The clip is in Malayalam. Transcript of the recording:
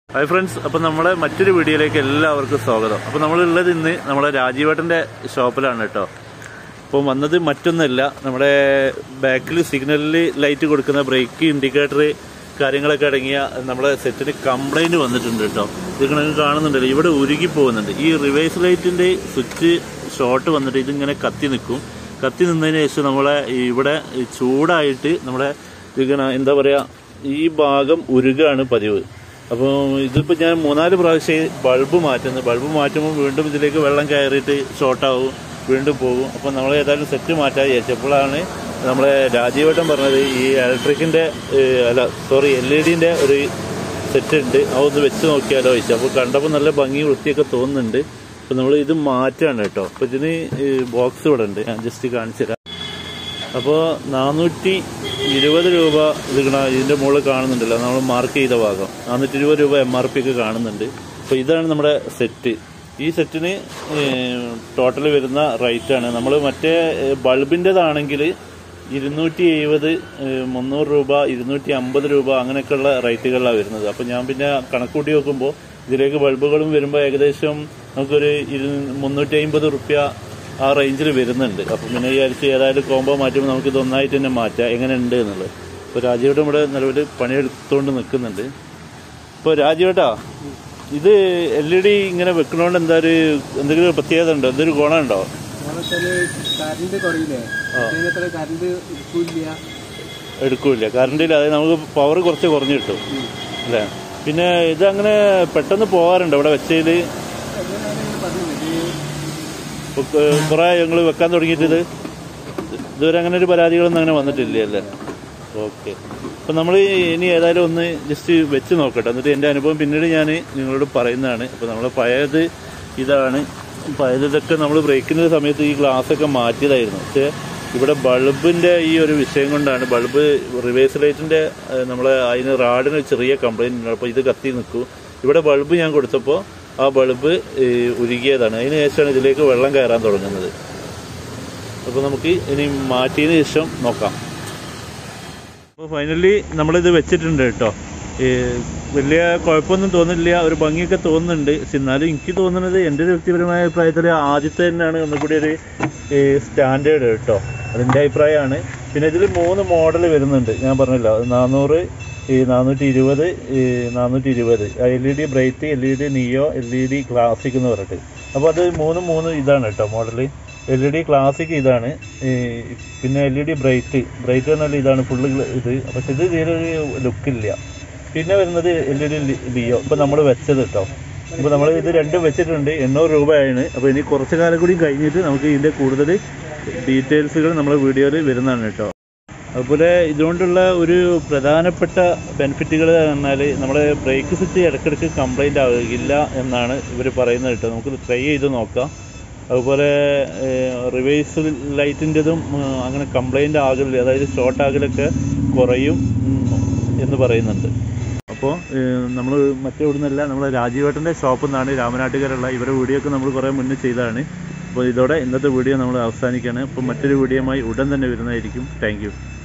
ഹായ് ഫ്രണ്ട്സ്, അപ്പം നമ്മുടെ മറ്റൊരു വീഡിയോയിലേക്ക് എല്ലാവർക്കും സ്വാഗതം. അപ്പോൾ നമ്മളുള്ളത് ഇന്ന് നമ്മുടെ രാജീവേട്ടൻ്റെ ഷോപ്പിലാണ് കേട്ടോ. അപ്പോൾ വന്നത് മറ്റൊന്നുമല്ല, നമ്മുടെ ബാക്കിൽ സിഗ്നലിൽ ലൈറ്റ് കൊടുക്കുന്ന ബ്രേക്ക് ഇൻഡിക്കേറ്റർ കാര്യങ്ങളൊക്കെ അടങ്ങിയ നമ്മുടെ സെറ്റിന് കംപ്ലൈൻറ്റ് വന്നിട്ടുണ്ട് കേട്ടോ. ഇത് നിങ്ങൾക്ക് കാണുന്നുണ്ടല്ലോ, ഇവിടെ ഉരുകി പോകുന്നുണ്ട്. ഈ റിവേഴ്സ് ലൈറ്റിൻ്റെ സ്വിച്ച് ഷോർട്ട് വന്നിട്ട് ഇതിങ്ങനെ കത്തി നിൽക്കും. കത്തി നിന്നതിന് ശേഷം നമ്മളെ ഇവിടെ ചൂടായിട്ട് നമ്മുടെ ഇതിങ്ങനെ എന്താ പറയുക, ഈ ഭാഗം ഉരുകാണ് പതിവ്. അപ്പോൾ ഇതിപ്പോൾ ഞാൻ 3-4 പ്രാവശ്യം ബൾബ് മാറ്റുമ്പോൾ വീണ്ടും ഇതിലേക്ക് വെള്ളം കയറിയിട്ട് ഷോർട്ടാവും, വീണ്ടും പോകും. അപ്പോൾ നമ്മൾ ഏതായാലും സെറ്റ് മാറ്റാൻ വിചാരിച്ചപ്പോഴാണ് നമ്മളെ രാജീവേട്ടൻ പറഞ്ഞത് ഈ LED-ൻ്റെ ഒരു സെറ്റ് ഉണ്ട്, അതൊന്ന് വെച്ച് നോക്കിയാലോ ചോദിച്ചു. അപ്പോൾ കണ്ടപ്പോൾ നല്ല ഭംഗി വൃത്തിയൊക്കെ തോന്നുന്നുണ്ട്. അപ്പോൾ നമ്മൾ ഇത് മാറ്റാണ് കേട്ടോ. അപ്പോൾ ഇതിന് ബോക്സ് ഇവിടെ ഉണ്ട്, ഞാൻ ജസ്റ്റ് കാണിച്ചു തരാം. അപ്പോൾ 420 രൂപ ഇതിൻ്റെ മുകളിൽ കാണുന്നുണ്ടല്ലോ, നമ്മൾ മാർക്ക് ചെയ്ത ഭാഗം 420 രൂപ MRP ഒക്കെ കാണുന്നുണ്ട്. അപ്പോൾ ഇതാണ് നമ്മുടെ സെറ്റ്. ഈ സെറ്റിന് ടോട്ടൽ വരുന്ന റേറ്റാണ്. നമ്മൾ മറ്റേ ബൾബിൻ്റെതാണെങ്കിൽ 270, 300 രൂപ, 250 രൂപ അങ്ങനെയൊക്കെയുള്ള റേറ്റുകളിലാണ് വരുന്നത്. അപ്പോൾ ഞാൻ പിന്നെ കണക്കൂട്ടി നോക്കുമ്പോൾ ഇതിലേക്ക് ബൾബുകളും വരുമ്പോൾ ഏകദേശം നമുക്കൊരു 350 റുപ്യ ആ റേഞ്ചിൽ വരുന്നുണ്ട്. അപ്പം പിന്നെ വിചാരിച്ച് ഏതായാലും കോംബോ മാറ്റുമ്പോൾ നമുക്കിത് ഒന്നായിട്ട് തന്നെ മാറ്റാം, എങ്ങനെ ഉണ്ട് എന്നുള്ളത്. ഇപ്പോൾ രാജീവേട്ടൻ ഇവിടെ നിലവിൽ പണിയെടുത്തുകൊണ്ട് നിൽക്കുന്നുണ്ട്. ഇപ്പോൾ രാജീവേട്ടാ, ഇത് LED ഇങ്ങനെ വെക്കണോണ്ട് എന്തെങ്കിലും പ്രത്യേകത ഉണ്ടോ, എന്തൊരു ഗുണമുണ്ടോ? എടുക്കൂല, കറണ്ടില്ല. അതായത് നമുക്ക് പവർ കുറച്ച് കുറഞ്ഞു കിട്ടും അല്ലേ. പിന്നെ ഇത് അങ്ങനെ പെട്ടെന്ന് പോകാറുണ്ടോ ഇവിടെ വെച്ചതിൽ? കുറെ ഞങ്ങൾ വെക്കാൻ തുടങ്ങിയിട്ട് ഇതുവരെ അങ്ങനെ ഒരു പരാതികളൊന്നും അങ്ങനെ വന്നിട്ടില്ല അല്ലേ? ഓക്കെ. അപ്പം നമ്മൾ ഇനി ഏതായാലും ഒന്ന് ജസ്റ്റ് വെച്ച് നോക്കട്ടെ, എന്നിട്ട് എൻ്റെ അനുഭവം പിന്നീട് ഞാൻ നിങ്ങളോട് പറയുന്നതാണ്. അപ്പോൾ നമ്മൾ പഴയത് ഇതാണ്. പഴയതൊക്കെ നമ്മൾ ബ്രേക്കിൻ്റെ സമയത്ത് ഈ ഗ്ലാസ്സൊക്കെ മാറ്റിയതായിരുന്നു. പക്ഷേ ഇവിടെ ബൾബിൻ്റെ ഈ ഒരു വിഷയം കൊണ്ടാണ്, ബൾബ് റിവേഴ്സ് ലൈറ്റിൻ്റെ അതിന് റാഡിന് ചെറിയ കംപ്ലൈൻറ്റ് ഉണ്ട്. അപ്പോൾ ഇത് കത്തി നിൽക്കും. ഇവിടെ ബൾബ് ഞാൻ കൊടുത്തപ്പോൾ ആ ബൾബ് ഉരുകിയതാണ്. അതിന് ശേഷമാണ് ഇതിലേക്ക് വെള്ളം കയറാൻ തുടങ്ങുന്നത്. അപ്പോൾ നമുക്ക് ഇനി മാറ്റിയതിന് ശേഷം നോക്കാം. അപ്പോൾ ഫൈനലി നമ്മളിത് വെച്ചിട്ടുണ്ട് കേട്ടോ. വലിയ കുഴപ്പമൊന്നും തോന്നില്ല, ഒരു ഭംഗിയൊക്കെ തോന്നുന്നുണ്ട്. പക്ഷെ എന്നാലും എനിക്ക് തോന്നുന്നത്, എൻ്റെ ഒരു വ്യക്തിപരമായ അഭിപ്രായത്തിൽ ആദ്യത്തെ തന്നെയാണ് ഒന്നുകൂടി ഒരു സ്റ്റാൻഡേർഡ് കേട്ടോ. അതിൻ്റെ അഭിപ്രായമാണ്. പിന്നെ ഇതിൽ 3 മോഡൽ വരുന്നുണ്ട്, ഞാൻ പറഞ്ഞല്ലോ, 400, 420, 420 LED bright, LED neo, LED classic എന്ന് പറഞ്ഞിട്ട്. അപ്പോൾ അത് 3 ഇതാണ് കേട്ടോ മോഡൽ. LED ക്ലാസിക് ഇതാണ്, പിന്നെ LED ബ്രൈറ്റ് പറഞ്ഞാൽ ഇതാണ് ഫുള്ള് ഇത്. പക്ഷെ ഇത് തീരൊരു ലുക്കില്ല. പിന്നെ വരുന്നത് LED ലിയോ, ഇപ്പോൾ നമ്മൾ വെച്ചത് കേട്ടോ. ഇപ്പോൾ നമ്മൾ ഇത് രണ്ടും വെച്ചിട്ടുണ്ട്, 800 രൂപയാണ്. അപ്പോൾ ഇനി കുറച്ച് കാലം കൂടി കഴിഞ്ഞിട്ട് നമുക്ക് ഇതിൻ്റെ കൂടുതൽ ഡീറ്റെയിൽസുകൾ നമ്മുടെ വീഡിയോയിൽ വരുന്നതാണ് കേട്ടോ. അതുപോലെ ഇതുകൊണ്ടുള്ള ഒരു പ്രധാനപ്പെട്ട ബെനിഫിറ്റുകൾ പറഞ്ഞാൽ, നമ്മുടെ ബ്രേക്ക് സ്വിച്ച് ഇടയ്ക്കിടയ്ക്ക് കംപ്ലൈൻ്റ് ആകില്ല എന്നാണ് ഇവർ പറയുന്നത് കേട്ടോ. നമുക്ക് ട്രൈ ചെയ്ത് നോക്കാം. അതുപോലെ റിവേഴ്സ് ലൈറ്റിൻ്റെതും അങ്ങനെ കംപ്ലൈൻ്റ് ആകില്ല, അതായത് ഷോർട്ട് ആകലൊക്കെ കുറയും എന്ന് പറയുന്നുണ്ട്. അപ്പോൾ നമ്മൾ മറ്റെവിടെ നിന്നല്ല, നമ്മുടെ രാജീവേട്ടൻ്റെ ഷോപ്പിൽ നിന്നാണ്, രാമനാട്ടുകാരുള്ള. ഇവരുടെ വീഡിയോ ഒക്കെ നമ്മൾ കുറേ മുന്നേ ചെയ്തതാണ്. അപ്പോൾ ഇതോടെ ഇന്നത്തെ വീഡിയോ നമ്മൾ അവസാനിക്കുകയാണ്. അപ്പോൾ മറ്റൊരു വീഡിയോയുമായി ഉടൻ തന്നെ വരുന്നതായിരിക്കും. Thank U.